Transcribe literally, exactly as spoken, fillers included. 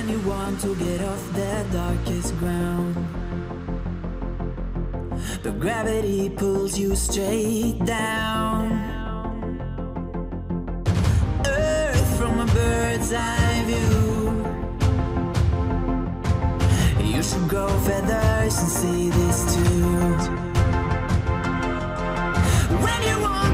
you want to get off the darkest ground, but gravity pulls you straight down. Earth from a bird's eye view. You should grow feathers and see this too. When you want